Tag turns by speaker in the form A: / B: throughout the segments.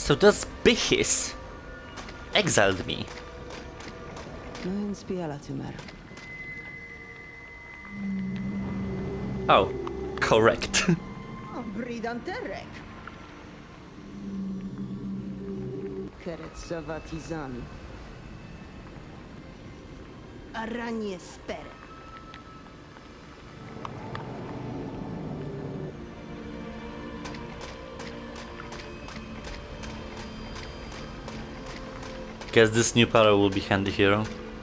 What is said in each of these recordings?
A: So those bitches exiled me. Oh, correct. Guess this new power will be handy here.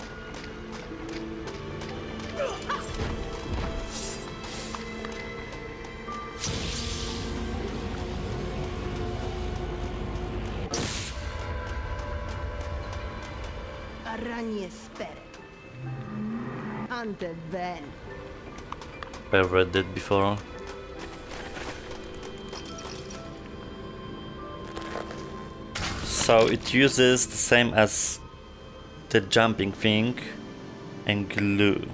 A: I've read that before. So it uses the same as the jumping thing and glue.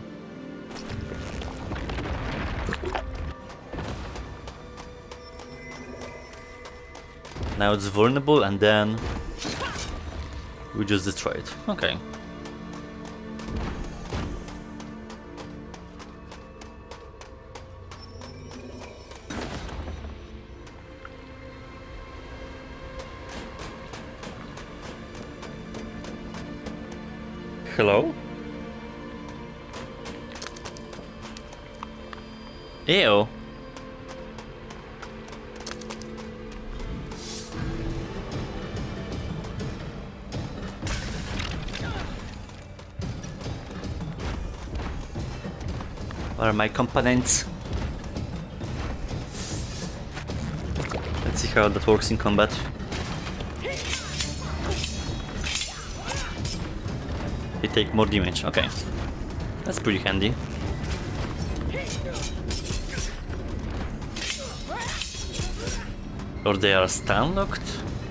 A: Now it's vulnerable and then we just destroy it. Okay. Hello? Ew. What are my components? Let's see how that works in combat. They take more damage, okay. That's pretty handy. Or they are stun locked?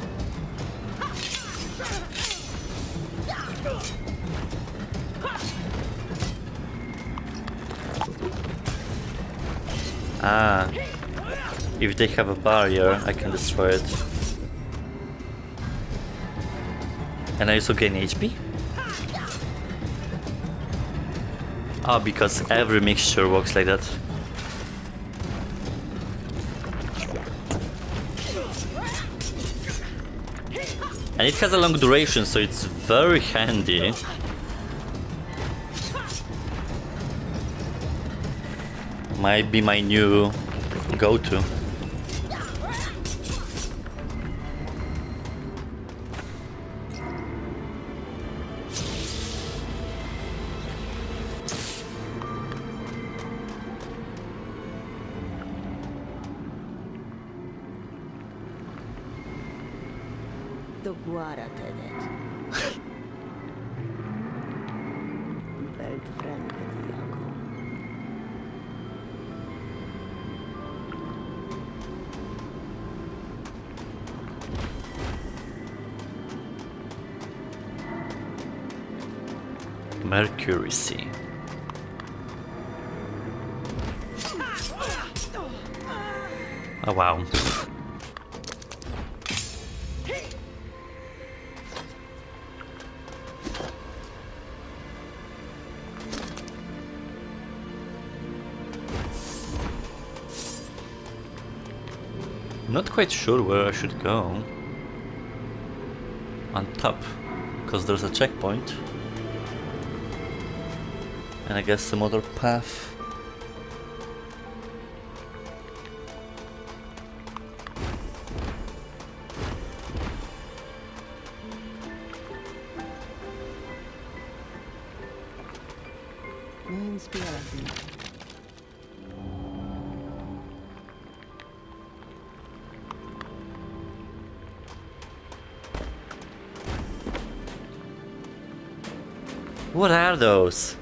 A: Ah, if they have a barrier, I can destroy it. And I also gain HP? Oh, because every mixture works like that. And it has a long duration, so it's very handy. Might be my new go-to. Mercury Sea. Oh wow. Not quite sure where I should go. On top, because there's a checkpoint. And I guess some other path. What are those?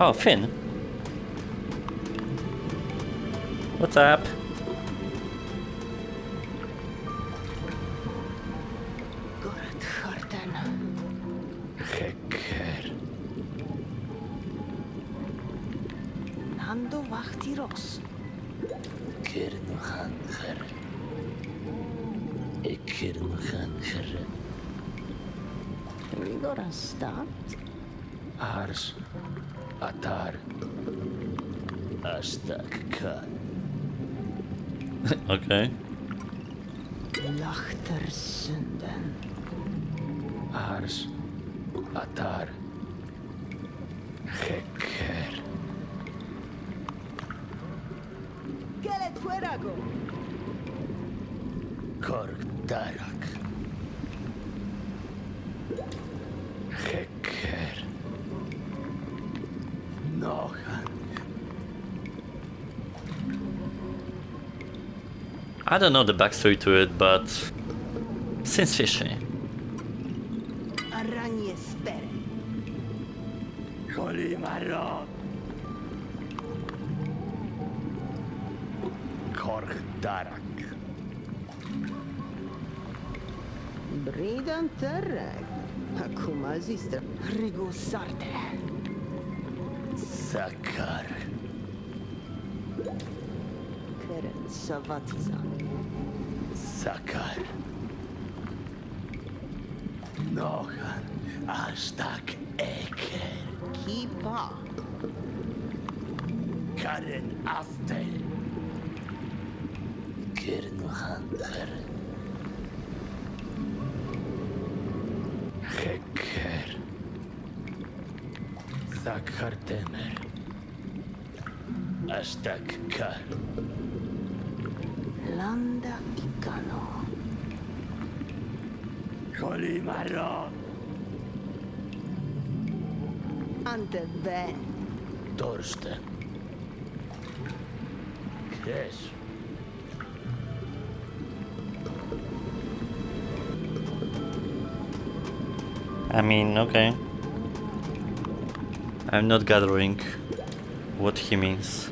A: Oh, Finn. What's up?
B: Gekker.
C: Nando Wachtiros.
B: Kernganger. Ik kernganger.
C: Rigor staat.
B: Ars. Atar. Astakka.
A: Okay.
C: Lachterzünden.
B: Ars. Atar. Gekker.
C: Gelet fuerago.
B: Korkdarak. Gekker. Nogan.
A: I don't know the backstory to it, but seems fishy.
C: Aranje spere.
B: Kolimaro. Korkdarak.
C: Bridan terreg. Hakuma zistra. Rigo sarte.
B: Sakar.
C: Keren savatizan.
B: Sakar. Nogan. Astak eker.
C: Kipa.
B: Karen Astel. Kernganger. Gekker. Sakar temer. Astakka.
C: Landa ikano.
B: Kolimaro.
C: Ante ben.
B: Torsten. Kes.
A: I mean, okay. I'm not gathering what he means.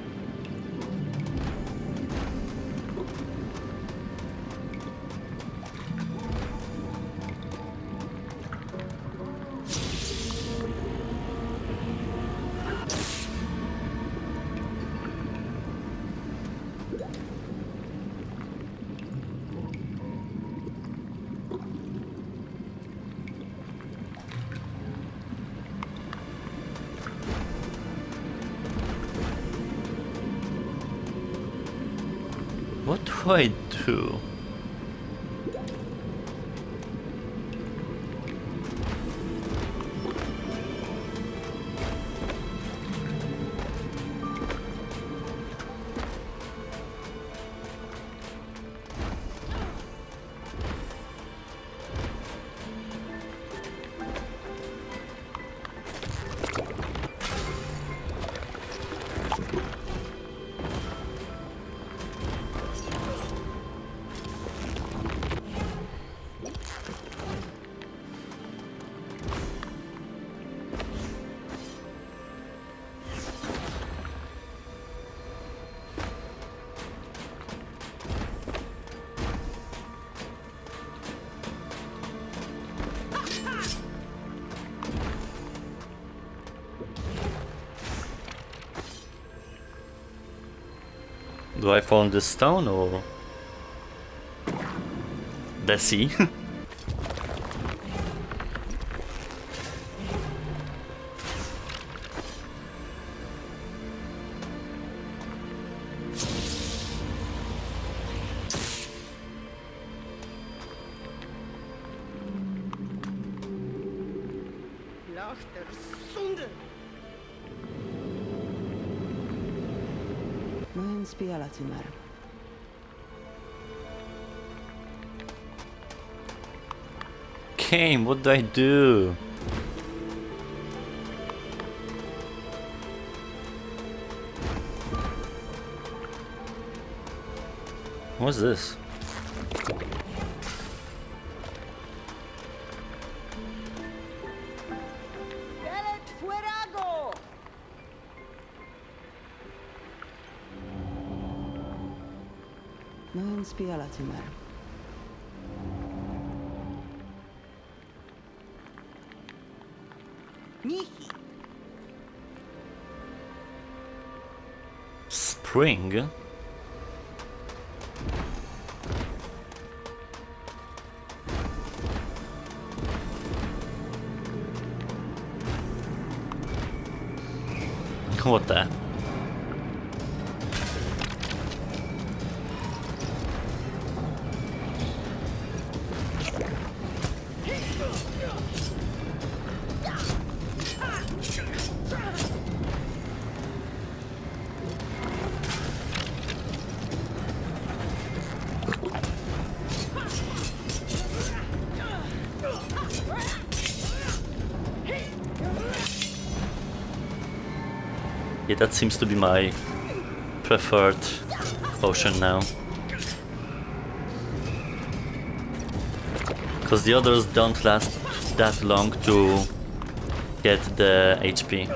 A: What do I do? Do I fall on this stone or the sea?
C: Lachterzünden. Noin spialatimer.
A: Game, what do I do? What's this?
C: Gelet fuerago. Non spialati me. Miki!
A: Spring? What the? Yeah, that seems to be my preferred potion now. Because the others don't last that long to get the HP.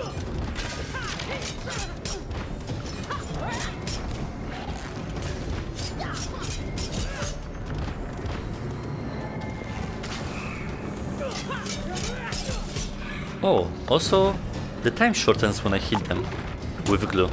A: Oh, also the time shortens when I hit them with glue.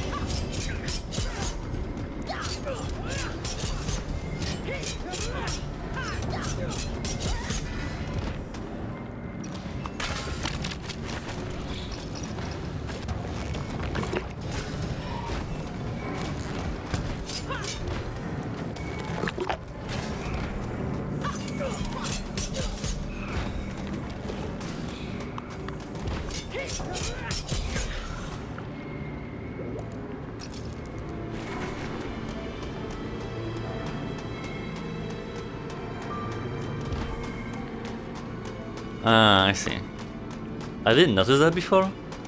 A: Ah, I see. I didn't notice that before.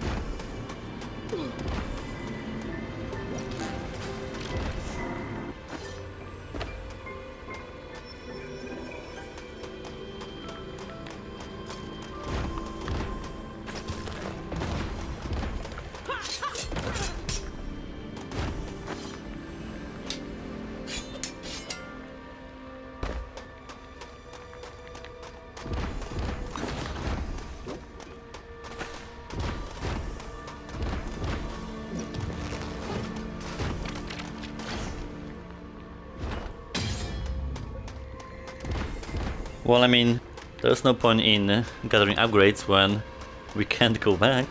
A: Well, I mean, there's no point in gathering upgrades when we can't go back.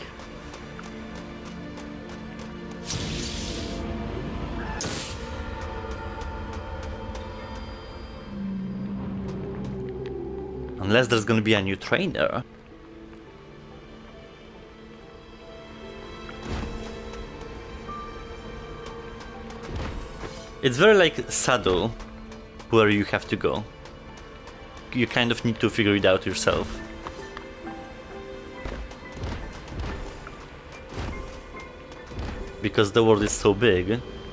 A: Unless there's gonna be a new trainer. It's very like Saddle, where you have to go. You kind of need to figure it out yourself. Because the world is so big.